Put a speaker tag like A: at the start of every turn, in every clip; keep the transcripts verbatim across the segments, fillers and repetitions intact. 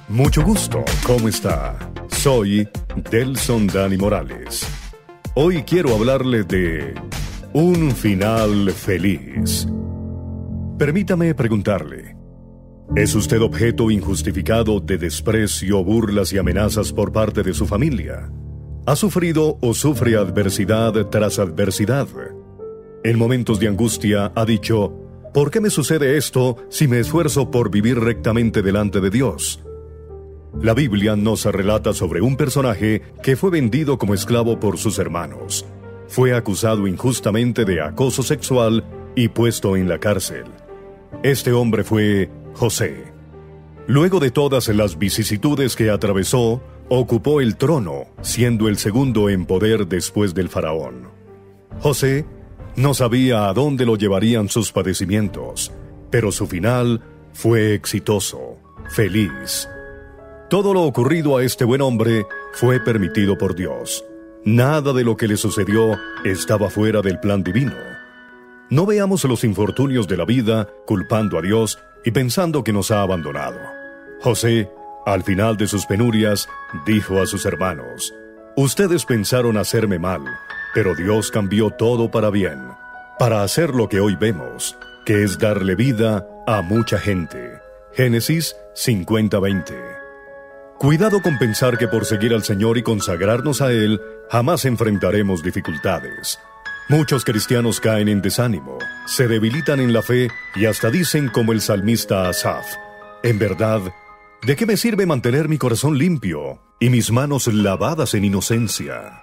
A: Mucho gusto, ¿cómo está? Soy Delson Dani Morales. Hoy quiero hablarle de un final feliz. Permítame preguntarle, ¿es usted objeto injustificado de desprecio, burlas y amenazas por parte de su familia? ¿Ha sufrido o sufre adversidad tras adversidad? En momentos de angustia ha dicho, ¿por qué me sucede esto si me esfuerzo por vivir rectamente delante de Dios? La Biblia nos relata sobre un personaje que fue vendido como esclavo por sus hermanos. Fue acusado injustamente de acoso sexual y puesto en la cárcel. Este hombre fue José. Luego de todas las vicisitudes que atravesó, ocupó el trono, siendo el segundo en poder después del faraón. José no sabía a dónde lo llevarían sus padecimientos, pero su final fue exitoso, feliz. Todo lo ocurrido a este buen hombre fue permitido por Dios. Nada de lo que le sucedió estaba fuera del plan divino. No veamos los infortunios de la vida culpando a Dios y pensando que nos ha abandonado. José, al final de sus penurias, dijo a sus hermanos, «Ustedes pensaron hacerme mal, pero Dios cambió todo para bien, para hacer lo que hoy vemos, que es darle vida a mucha gente». Génesis cincuenta veinte. Cuidado con pensar que por seguir al Señor y consagrarnos a Él, jamás enfrentaremos dificultades. Muchos cristianos caen en desánimo, se debilitan en la fe y hasta dicen como el salmista Asaf, «En verdad, ¿de qué me sirve mantener mi corazón limpio y mis manos lavadas en inocencia?»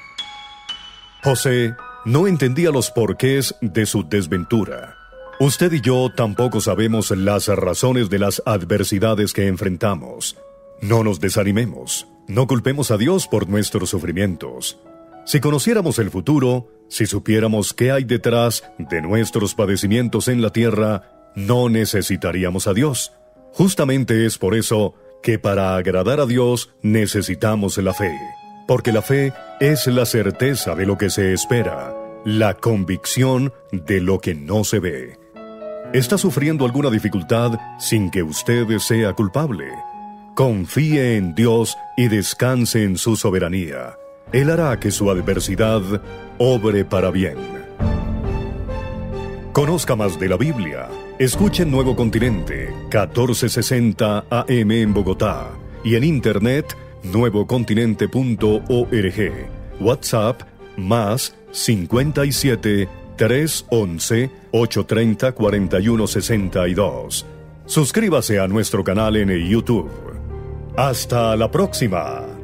A: José no entendía los porqués de su desventura. Usted y yo tampoco sabemos las razones de las adversidades que enfrentamos. No nos desanimemos, no culpemos a Dios por nuestros sufrimientos. Si conociéramos el futuro, si supiéramos qué hay detrás de nuestros padecimientos en la tierra, no necesitaríamos a Dios. Justamente es por eso que para agradar a Dios necesitamos la fe, porque la fe es la certeza de lo que se espera, la convicción de lo que no se ve. ¿Está sufriendo alguna dificultad sin que usted sea culpable? Confíe en Dios y descanse en su soberanía. Él hará que su adversidad obre para bien. Conozca más de la Biblia. Escuche Nuevo Continente, catorce sesenta A M en Bogotá y en internet nuevo continente punto org. WhatsApp más cincuenta y siete, trescientos once, ochocientos treinta, cuarenta y uno sesenta y dos. Suscríbase a nuestro canal en YouTube. ¡Hasta la próxima!